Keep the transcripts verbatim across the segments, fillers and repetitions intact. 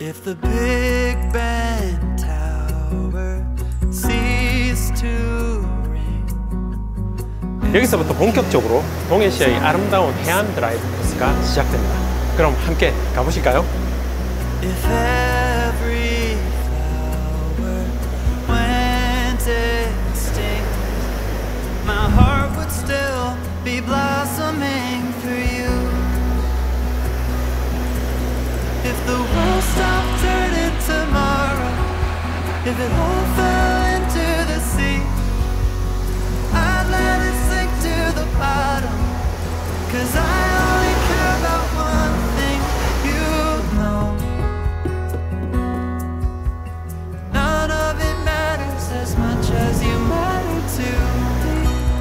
If the Big Ben Tower ceased to ring. 여기서부터 본격적으로 동해시의 아름다운 해안 드라이브 코스가 시작됩니다. 그럼 함께 가보실까요? If every flower went extinct, my heart would still be blossoming for you. If the world stopped turning tomorrow, if it all fell into the sea, I'd let it sink to the bottom, 'cause I only care about one thing, you know. None of it matters as much as you matter to me.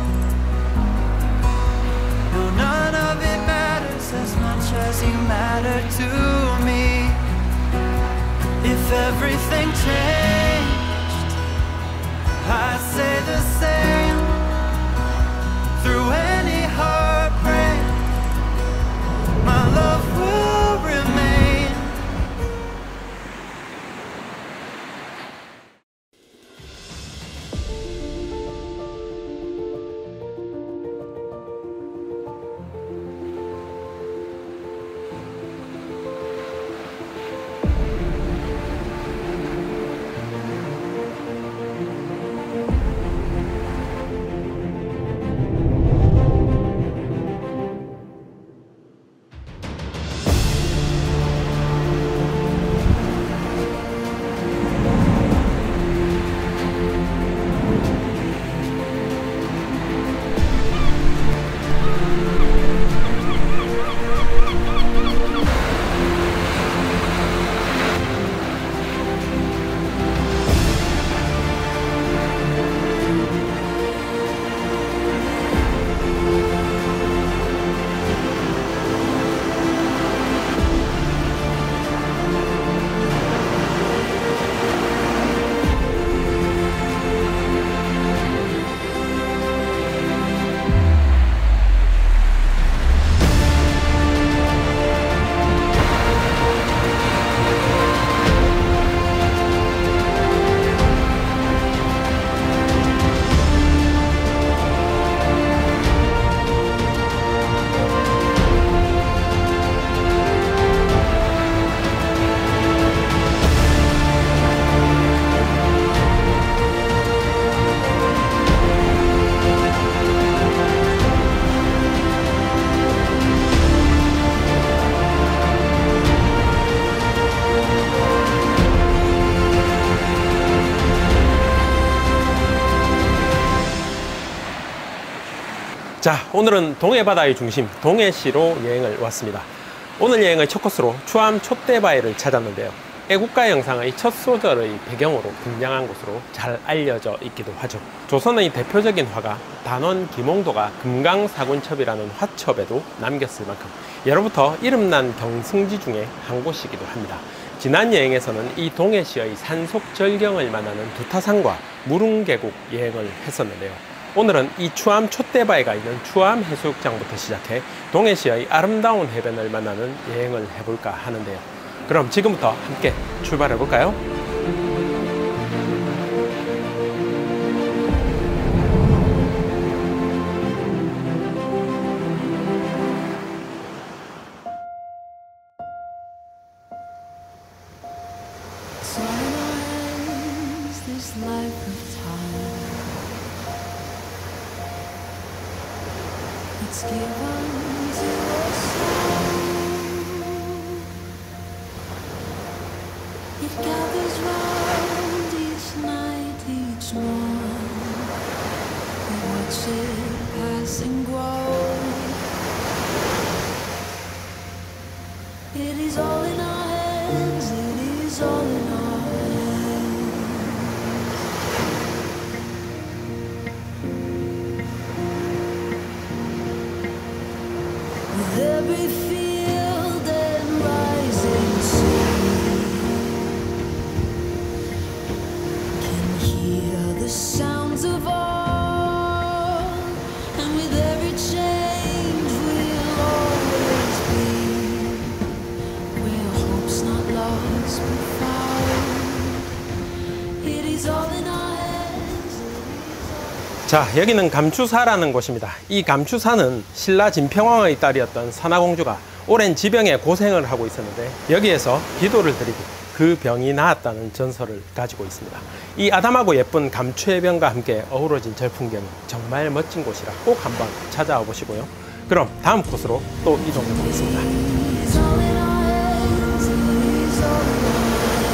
No, none of it matters as much as you matter to me. If everything changed, I'd say the same. Through any heartbreak, my love will remain. 자, 오늘은 동해바다의 중심 동해시로 여행을 왔습니다. 오늘 여행의 첫 코스로 추암 촛대바위를 찾았는데요. 애국가 영상의 첫 소절의 배경으로 등장한 곳으로 잘 알려져 있기도 하죠. 조선의 대표적인 화가 단원 김홍도가 금강사군첩이라는 화첩에도 남겼을 만큼 예로부터 이름난 경승지 중에 한 곳이기도 합니다. 지난 여행에서는 이 동해시의 산속절경을 만나는 두타산과 무릉계곡 여행을 했었는데요. 오늘은 이 추암 촛대바위가 있는 추암 해수욕장부터 시작해 동해시의 아름다운 해변을 만나는 여행을 해볼까 하는데요. 그럼 지금부터 함께 출발해 볼까요? It's given to us all. It gathers round each night, each morn. We watch it pass and grow. It is all in our hands, it is all in our every field and rising sea can hear the sounds of all, and with every change we'll always be where hope's not lost. must be found. It is all in our hands. 자, 여기는 감추사라는 곳입니다. 이 감추사는 신라 진평왕의 딸이었던 사나공주가 오랜 지병에 고생을 하고 있었는데 여기에서 기도를 드리고 그 병이 나았다는 전설을 가지고 있습니다. 이 아담하고 예쁜 감추의 병과 함께 어우러진 절 풍경이 정말 멋진 곳이라 꼭 한번 찾아와 보시고요. 그럼 다음 곳으로 또 이동해 보겠습니다. It is all in our hands. It is all in our hands.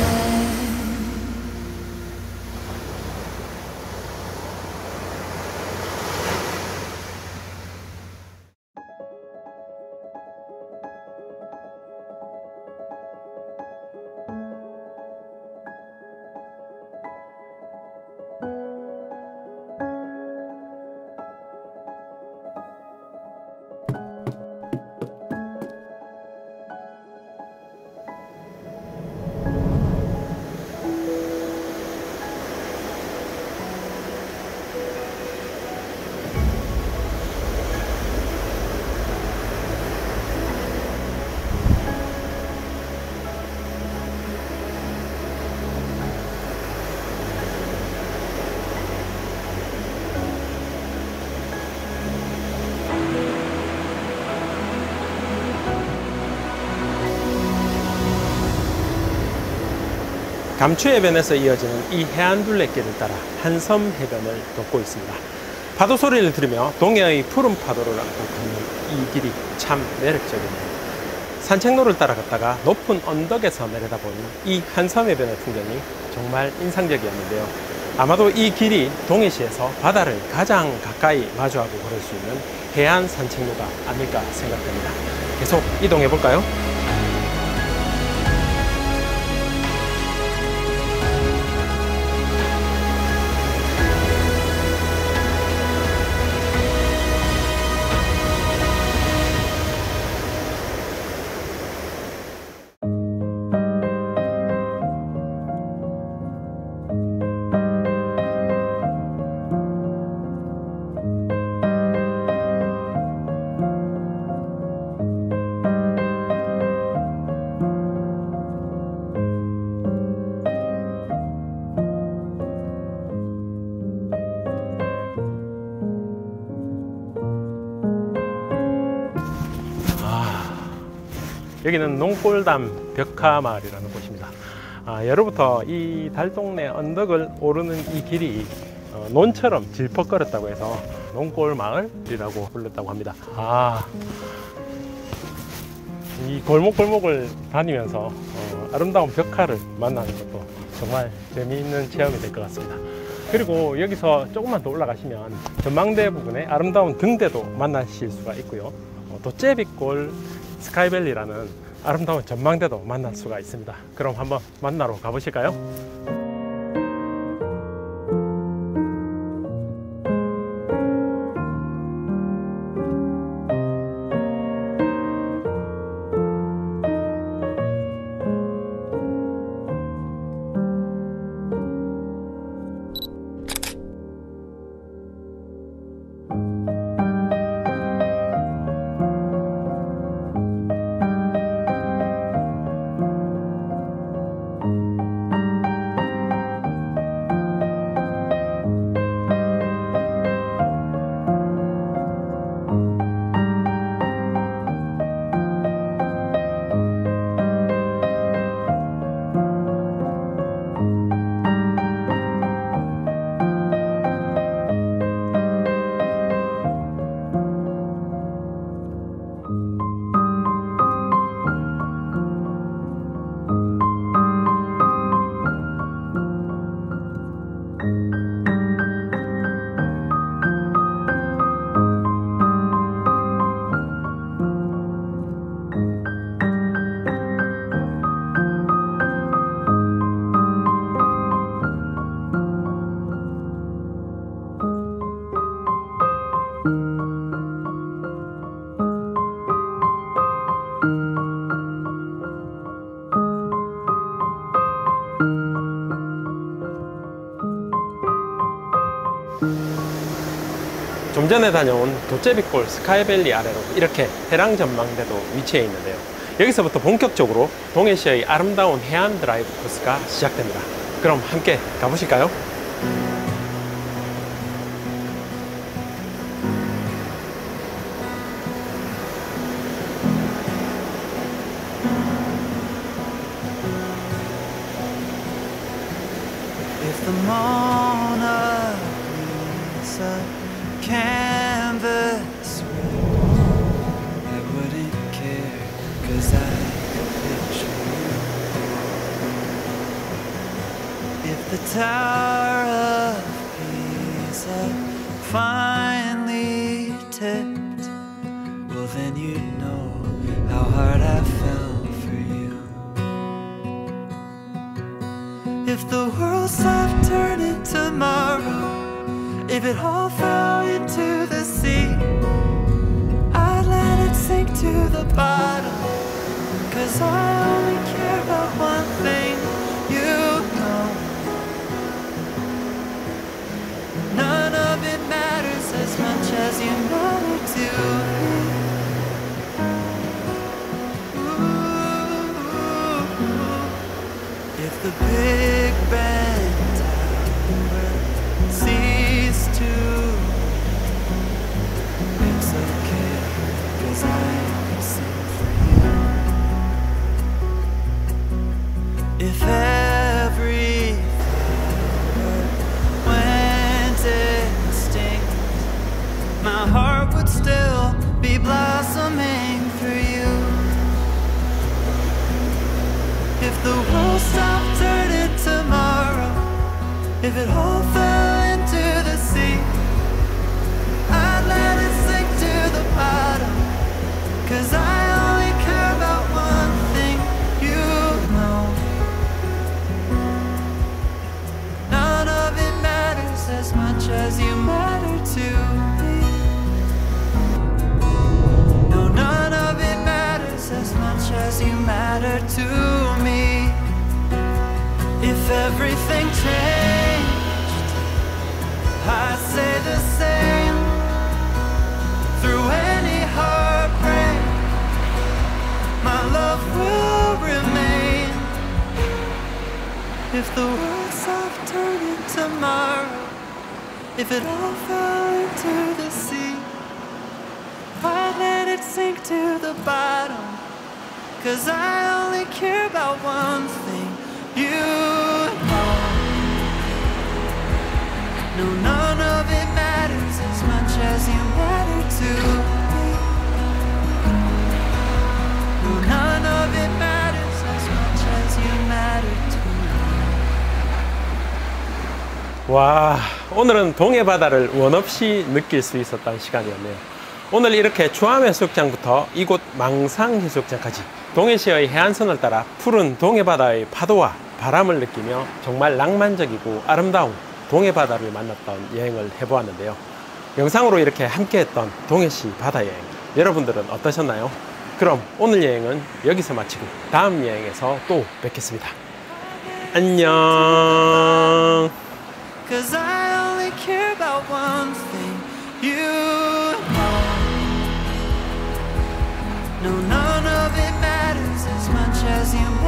감추해변에서 이어지는 이 해안둘레길을 따라 한섬 해변을 걷고 있습니다. 파도 소리를 들으며 동해의 푸른 파도를 안고 걷는 이 길이 참 매력적이네요. 산책로를 따라 걷다가 높은 언덕에서 내려다보는 이 한섬 해변의 풍경이 정말 인상적이었는데요. 아마도 이 길이 동해시에서 바다를 가장 가까이 마주하고 걸을 수 있는 해안 산책로가 아닐까 생각됩니다. 계속 이동해 볼까요? 여기는 농골담 벽화마을이라는 곳입니다. 아, 예로부터 이 달동네 언덕을 오르는 이 길이 어, 논처럼 질퍽거렸다고 해서 농골마을이라고 불렀다고 합니다. 아, 이 골목골목을 다니면서 어, 아름다운 벽화를 만나는 것도 정말 재미있는 체험이 될 것 같습니다. 그리고 여기서 조금만 더 올라가시면 전망대 부분에 아름다운 등대도 만나실 수가 있고요. 어, 도제비골 스카이밸리라는 아름다운 전망대도 만날 수가 있습니다. 그럼 한번 만나러 가보실까요? 좀 전에 다녀온 도제비골 스카이밸리 아래로 이렇게 해랑 전망대도 위치해 있는데요. 여기서부터 본격적으로 동해시의 아름다운 해안 드라이브 코스가 시작됩니다. 그럼 함께 가보실까요? If the Mona Lisa canvas red, I wouldn't care, 'cause I could picture you. If the Tower of Pisa finally tipped, well then you'd know how hard I fell for you. If the world stopped turning tomorrow, if it all fell into the sea, I'd let it sink to the bottom, 'cause I only care about one thing, you know. None of it matters as much as you matter to me. If the Big Ben Tower ceased to, it's okay, 'cause I can sing for you. If every flower went extinct, my heart would still be blossoming for you. If the world stopped turning tomorrow, if it all fell into the sea, I'd let it sink to the bottom, 'cause I only care about one thing, you know. None of it matters as much as you matter to me. No, none of it matters as much as you matter to me. If everything changed, I'd say the same. Through any heartbreak, my love will remain. If the world stopped turning tomorrow, if it all fell into the sea, I'd let it sink to the bottom, 'cause I only care about one thing, you know. No, none of it matters as much as you matter to me. No, none of it matters as much as you matter to me. 와, 오늘은 동해 바다를 원 없이 느낄 수 있었던 시간이었네요. 오늘 이렇게 추암 해수욕장부터 이곳 망상 해수욕장까지 동해시의 해안선을 따라 푸른 동해 바다의 파도와 바람을 느끼며 정말 낭만적이고 아름다운 동해 바다를 만났던 여행을 해보았는데요. 영상으로 이렇게 함께했던 동해시 바다여행, 여러분들은 어떠셨나요? 그럼 오늘 여행은 여기서 마치고 다음 여행에서 또 뵙겠습니다. 안녕. 'Cause I only care about one thing, you know. No, none of it matters as much as you